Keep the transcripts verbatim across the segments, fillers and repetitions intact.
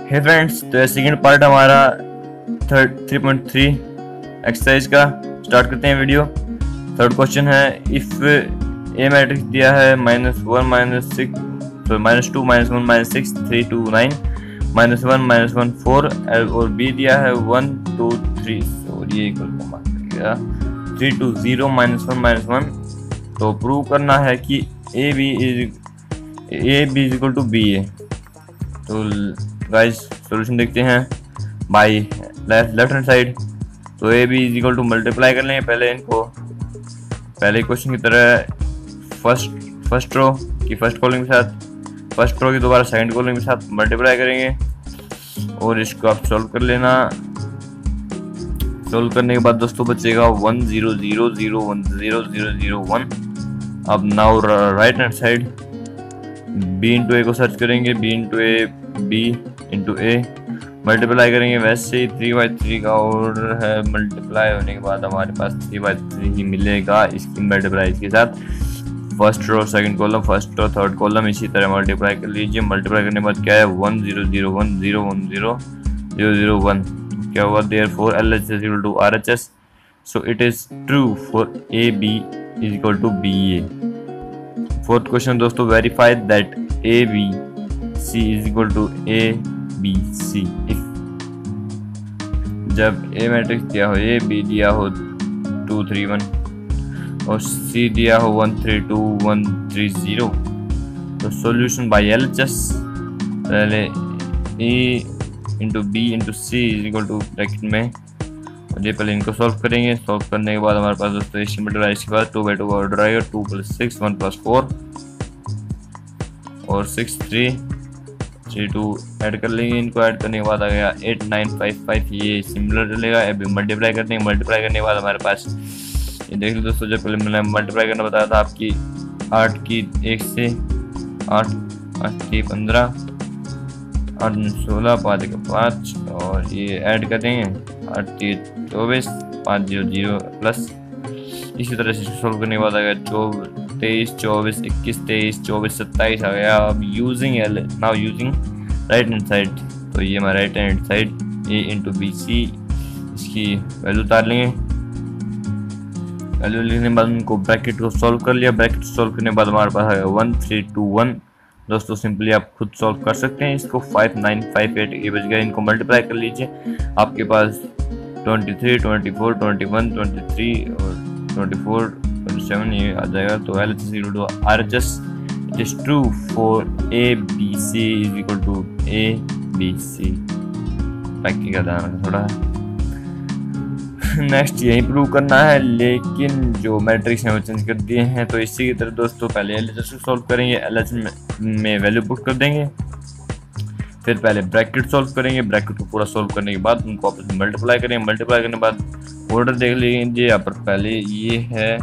हे friends, तो second part हमारा three point three exercise का स्टार्ट करते हैं वीडियो। थर्ड क्वेश्चन है, इफ ए मैट्रिक्स दिया है minus one minus six minus two minus one minus six three two nine minus one minus one four और B दिया है वन टू थ्री और ये equal three two zero minus one minus one. तो prove करना है कि A B is A B is equal to B A. तो गाइस सॉल्यूशन देखते हैं by left left hand side. तो A B is equal to multiply कर लेंगे पहले इनको, पहले क्वेश्चन की तरह फर्स्ट फर्स्ट रो की फर्स्ट कॉलम के साथ, फर्स्ट रो की दोबारा सेकंड कॉलम के साथ मल्टीप्लाई करेंगे और इसको आप सॉल्व कर लेना। सॉल्व करने के बाद दोस्तों बचेगा one zero zero zero one zero zero zero one. अब now right hand side B into A को सर्च करेंगे, B into A B into A multiply करेंगे वैसे ही थ्री बाई थ्री का ऑर्डर है। मल्टीप्लाई होने के बाद हमारे पास थ्री बाई थ्री ही मिलेगा इसकी मल्टीप्लाई के साथ। First row second column first row third column इसी तरह मल्टीप्लाई कर लीजिए। मल्टीप्लाई करने के बाद क्या है one zero zero one zero one zero zero zero one. क्या हुआ therefore L H is equal to R H S. So it is true for A B is equal to B A. Fourth question दोस्तों, verify that A B C is equal to A B C if जब A matrix दिया हो, A B दिया हो to three one और C दिया हो one three two one three zero. तो solution by L H S, पहले A into B into C is equal to bracket में और ये पहले इनको सॉल्व करेंगे। सॉल्व करने के बाद हमारे पास दोस्तों इसकी मल्टीप्लाई इसके बाद टू बाई टू का ऑर्डर आएगा, two plus six one plus four और six three three two add कर लेंगे। इनको ऐड करने के बाद आ गया एट नाइन फाइव फाइव, ये सिमिलर चलेगा। अभी मल्टीप्लाई करते हैं, मल्टीप्लाई करने के बाद हमारे पास ये देख लो दोस्तों, जब पहले मैंने मल्टीप्लाई करना बताया था आपकी आठ की एक से आठ आठ की पंद्रह आठ सोलह पाँच का पाँच और ये ऐड कर देंगे आठ की चौबीस पाँच जीरो जीरो प्लस। इसी तरह से सोल्व करने के बाद आ गया चौबीस तेईस चौबीस इक्कीस तेईस चौबीस सत्ताईस आ गया। अब using L now using right hand side, तो ये हमारा right hand side A into B C, इसकी वैल्यू उतार लेंगे। वैल्यू लिखने के बाद उनको ब्रैकेट को सॉल्व कर लिया। ब्रैकेट सॉल्व करने के बाद हमारे पास आ गया वन थ्री टू वन। दोस्तों सिंपली आप खुद सॉल्व कर सकते हैं इसको। फाइव नाइन फाइव एट ये बच गया, इनको मल्टीप्लाई कर लीजिए। आपके पास twenty three twenty four twenty one twenty three और ट्वेंटी फोर ट्वेंटी सेवन ये आ जाएगा। तो L H S equal to R H S. It is true for A B C is equal to A B C. बाकी का ध्यान रखना थोड़ा। नेक्स्ट यही प्रूव करना है, लेकिन जो मैट्रिक्स है वो चेंज कर दिए हैं। तो इसी की तरह दोस्तों पहले एल एच एस को सॉल्व करेंगे, एल एच एस में वैल्यू पुट कर देंगे, फिर पहले ब्रैकेट सॉल्व करेंगे। ब्रैकेट को पूरा सॉल्व करने के बाद उनको आपस में मल्टीप्लाई करेंगे। मल्टीप्लाई करने के बाद ऑर्डर देख लीजिए। यहाँ पर पहले ये है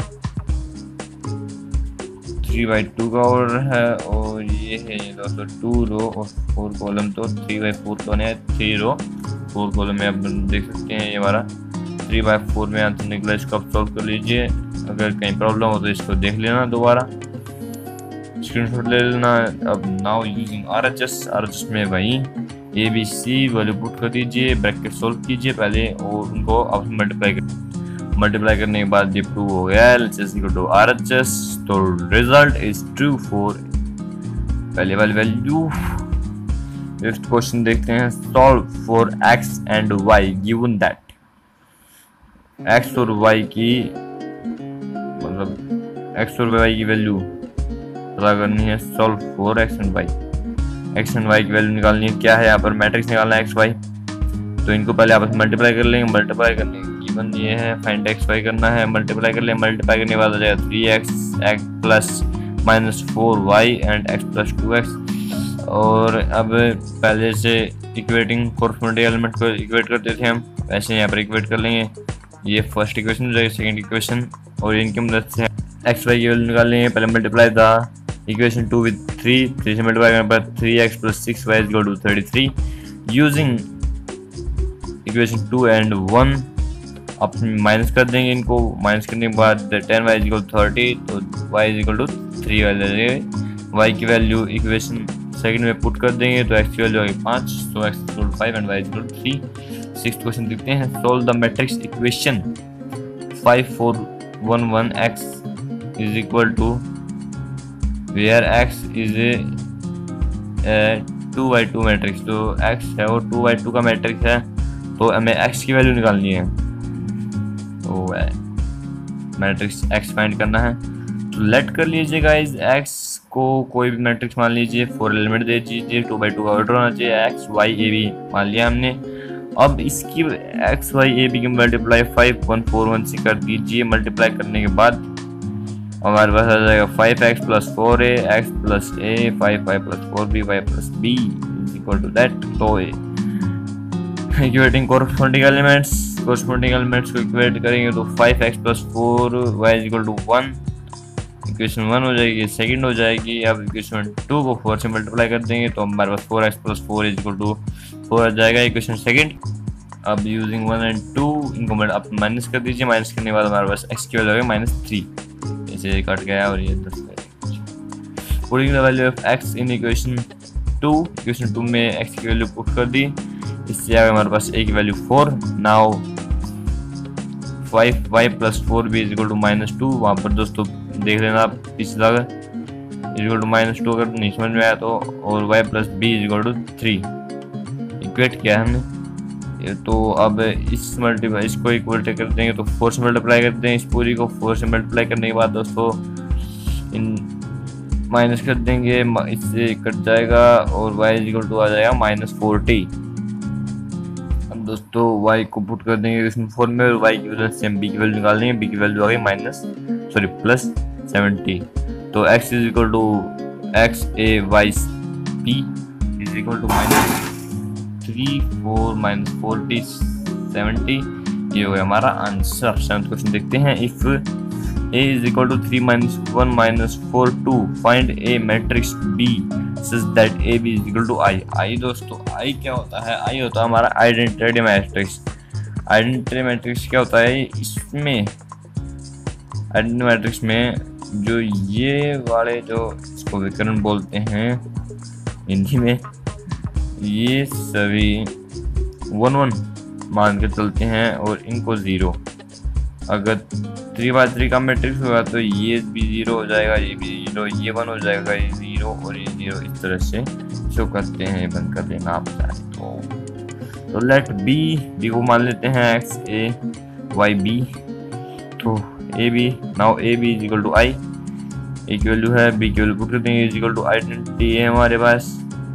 थ्री बाई टू का ऑर्डर है और ये है ये दोस्तों टू रो और फोर कॉलम। तो थ्री बाई फोर कौन है, थ्री रो फोर कॉलम में आप देख सकते हैं। ये हमारा थ्री बाई फोर में आंसर निकला। इसको आप सॉल्व कर लीजिए। अगर कहीं प्रॉब्लम हो तो इसको देख लेना, दोबारा स्क्रीनशॉट ले लेना। अब now using R H S, R H S में वही A B C value put कर दीजिए, ब्रैकेट सॉल्व कीजिए पहले और उनको आप मल्टीप्लाई कर मल्टीप्लाई करने के बाद ये प्रूव हो गया L H S equal to R H S. तो रिजल्ट इज ट्रू फॉर पहले वाली वैल्यू। नेक्स्ट क्वेश्चन देखते हैं, solve for X and Y given that. X और वाई की मतलब एक्स और वाई की वैल्यू पता करनी है। Solve for X and Y, X and Y की वैल्यू निकालनी है। क्या है यहाँ पर मैट्रिक्स निकालना है एक्स वाई, तो इनको पहले आपस में मल्टीप्लाई कर लेंगे। मल्टीप्लाई करने की गिवन ये है, फाइंड एक्स वाई करना है। मल्टीप्लाई कर लेंगे, मल्टीप्लाई करने के बाद आ जाएगा three X X plus minus four Y and X plus two X. और अब पहले से इक्वेटिंग कोरस्पोंडिंग एलिमेंट को इक्वेट करते थे हम, वैसे यहाँ पर इक्वेट कर लेंगे। ये फर्स्ट इक्वेशन हो जाएगी, सेकंड इक्वेशन और इनकी मदद से एक्स वाई की वैल्यू निकाल लेंगे। पहले मल्टीप्लाई था equation two with three, three से मल्टीप्लाई करने पर three X plus six Y is equal to thirty three. Using equation two and one आप माइनस कर देंगे। इनको माइनस करने के बाद ten Y is equal to thirty, तो Y is equal to three Y Y की वैल्यू इक्वेशन सेकंड में पुट कर देंगे तो एक्स की वैल्यू आएगी पाँच, so X equal to five and Y equal to three. Sixth question देखते हैं, solve the matrix equation five four one one X is equal to where X is a two by two matrix. तो X है वो two by two का matrix है, तो हमें x की वैल्यू निकालनी है, तो मैट्रिक्स एक्स फाइंड करना है। तो लेट कर लीजिए गाइज, एक्स को कोई भी मैट्रिक्स मान लीजिए, फोर एलिमेंट दे दीजिए, टू बाई टू का ऑर्डर होना चाहिए, एक्स वाई ए बी मान लिया हमने। अब इसकी एक्स वाई ए बी की multiply five one four one से कर दीजिए। मल्टीप्लाई करने के बाद हमारे पास आ जाएगा five X plus four A X plus A five five plus four B Y plus B is equal to that. तो equating corresponding elements corresponding elements को इक्वेट करेंगे तो five X plus four Y is equal to one, equation one हो जाएगी, second हो जाएगी। अब equation two को फोर से मल्टीप्लाई कर देंगे तो हमारे पास four X plus four is equal to four आ जाएगा, इक्वेशन सेकंड। अब यूजिंग वन एंड टू इनको आप माइनस कर दीजिए, माइनस करने के बाद हमारे पास एक्स की वैल्यू है माइनस थ्री, ऐसे कट गया और ये दस। Putting the value of X in equation two, equation two में एक्स की वैल्यू पुट कर दी, इससे आगे हमारे पास ए की value four. Now five Y plus four B is equal to minus two, वहाँ पर दोस्तों देख लेना आप पिछला is equal to minus two, अगर नहीं समझ में आया तो, और Y plus B is equal to three equate किया है हमने। तो अब इस मल्टीप्लाई इसको इक्वल कर देंगे तो फोर से मल्टीप्लाई कर देंगे, इस पूरी को फोर से मल्टीप्लाई करने के बाद दोस्तों इन माइनस कर देंगे, इससे कट जाएगा और y इज इक्वल टू आ जाएगा माइनस फोर्टी। अब दोस्तों y को पुट कर देंगे इसमें फोर में, और y की वजह से हम b की वैल्यू निकाल देंगे, b की वैल्यू आ गई माइनस सॉरी प्लस सेवेंटी। तो x is equal to X A Y p is equal to minus three four minus forty seventy, ये हो गया हमारा आंसर। सेवंथ क्वेश्चन देखते हैं, if a is equal to three minus one minus four two find a matrix B such that A B is equal to I। I दोस्तों I क्या होता है? I होता है हमारा आइडेंटिटी मैट्रिक्स। आइडेंटिटी मैट्रिक्स क्या होता है? इसमें आइडेंटिटी मैट्रिक्स में जो ये वाले जो इसको विकर्ण बोलते हैं हिंदी में, ये सभी वन वन मान के चलते हैं और इनको ज़ीरो। अगर थ्री बाय थ्री का मैट्रिक्स होगा तो ये भी जीरो हो जाएगा, ये भी जीरो, ये वन हो जाएगा, ये जीरो और ये जीरो, इस तरह से शो करते हैं। बंद कर देना आप चाहे तो। तो लेट बी बी को मान लेते हैं एक्स ए वाई बी, तो A B now A B is equal to I, A की वैल्यू है, बी की वैल्यू पुट कर देंगे, इज इक्वल टू आइडेंटिटी है हमारे पास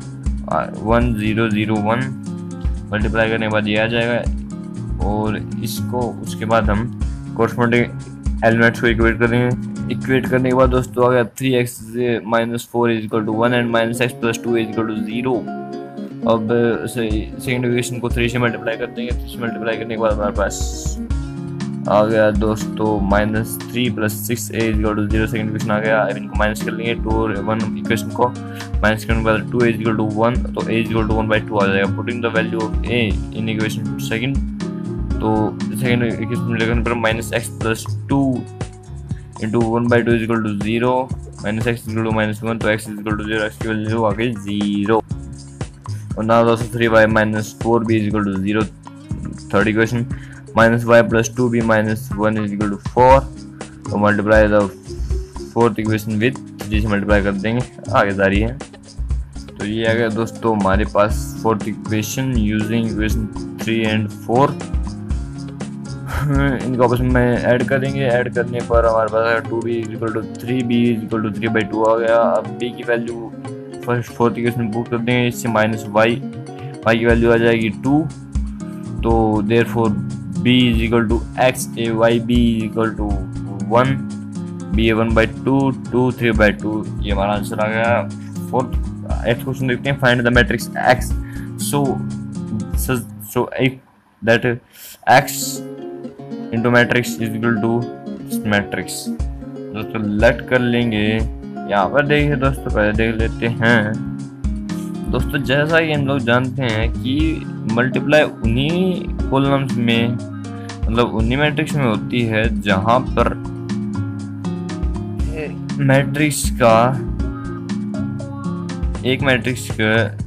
one zero zero one, multiply करने के बाद ये आ जाएगा और इसको उसके बाद हम कोरस्पोंडिंग एलिमेंट्स को इक्वेट कर देंगे। इक्वेट करने के बाद दोस्तों आ गया three X minus four is equal to one and minus X plus two is equal to zero. अब सेकेंड इक्वेशन को थ्री से मल्टीप्लाई कर देंगे, थ्री से मल्टीप्लाई करने के बाद हमारे पास आ गया दोस्तों minus three plus six A is equal to zero. Second equation आ गया, अब इनको माइनस कर लेंगे, टू और वन इक्वेशन को माइनस करने के बाद two is equal to one, तो A is equal to one by two आ जाएगा। Putting the value of A in equation second, तो सेकेंड इक्वेशन लेकर पर minus X plus two into one by two is equal to zero, minus X equal to minus one, तो X is equal to zero, X की value आ गई zero. और now दोस्तों three by minus four B is equal to zero. Third equation minus Y plus two B minus one is equal to four, तो multiply the fourth equation with three से multiply कर देंगे, आगे जा रही है। तो ये आ गया दोस्तों हमारे पास fourth equation using equation three and four. इनको आपस में ऐड करेंगे, ऐड करने पर हमारे पास two B is equal to three, B is equal to three by two आ गया। अब बी की value first fourth equation put कर देंगे, इससे माइनस वाई, वाई की वैल्यू आ जाएगी टू, तो there four B is equal to X A Y B is equal to one, B A one by two, two three by two, ये हमारा answer आ गया। फोर्थ एट क्वेश्चन देखते हैं, find the matrix X so so if that X into matrix is equal to matrix. दोस्तों लेट कर लेंगे, यहाँ पर देखिए दोस्तों, पहले देख लेते हैं दोस्तों। जैसा कि हम लोग जानते हैं कि मल्टीप्लाई उन्हीं कॉलम्स में, मतलब उन्हीं मैट्रिक्स में होती है जहाँ पर मैट्रिक्स का एक मैट्रिक्स का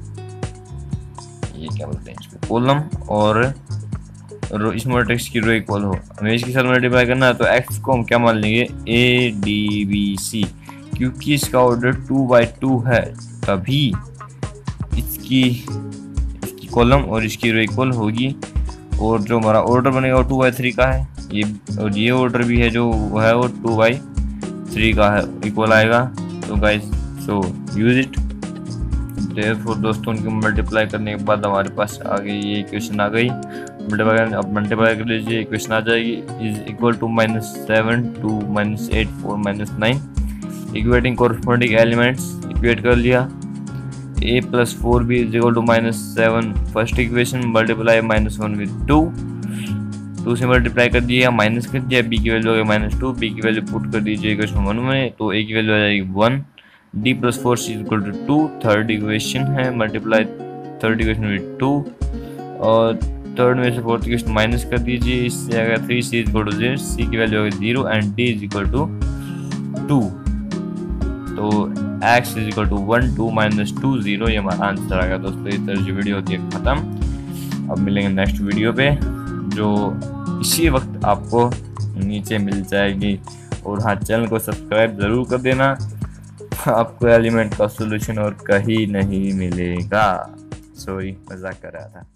ये क्या बोलते हैं इसको, कॉलम और रो, इस मैट्रिक्स की रो इक्वल हो, हमें इसके साथ मल्टीप्लाई करना है, तो एक्स को हम क्या मान लेंगे, ए डी बी सी, क्योंकि इसका ऑर्डर टू बाई टू है तभी इसकी इसकी कॉलम और इसकी रो इक्वल होगी, और जो हमारा ऑर्डर बनेगा वो टू बाई थ्री का है, ये और ये ऑर्डर भी है जो वो है वो टू बाई थ्री का है, इक्वल आएगा। तो guys so use it. Therefore दोस्तों उनके मल्टीप्लाई करने के बाद हमारे पास आगे ये इक्वेशन आ गई, मल्टीप्लाई अब मल्टीप्लाई कर लीजिए, इक्वेशन आ जाएगी, is equal to minus seven two minus eight four minus nine, equating corresponding elements equate कर लिया, A plus four B is equal to minus seven first equation, multiply minus one with two, two से multiply कर दिया, minus कर दिया, B की value हो गई माइनस टू, बी की वैल्यू पुट कर दीजिए इक्वेशन वन में, तो ए की वैल्यू आ जाएगी one, D plus four C equal to two, third equation है, multiply third equation with two, और थर्ड में से फोर्थ इक्वेशन माइनस कर दीजिए, इससे आएगा three, C is equal to zero, C की वैल्यू होगी zero and D is equal to two, तो X is equal to one two minus two zero, ये हमारा आंसर आ गया दोस्तों। इस तरह से वीडियो होती है खत्म। अब मिलेंगे नेक्स्ट वीडियो पे जो इसी वक्त आपको नीचे मिल जाएगी, और हाँ चैनल को सब्सक्राइब ज़रूर कर देना, आपको एलिमेंट का सॉल्यूशन और कहीं नहीं मिलेगा। सॉरी मजाक कर रहा था।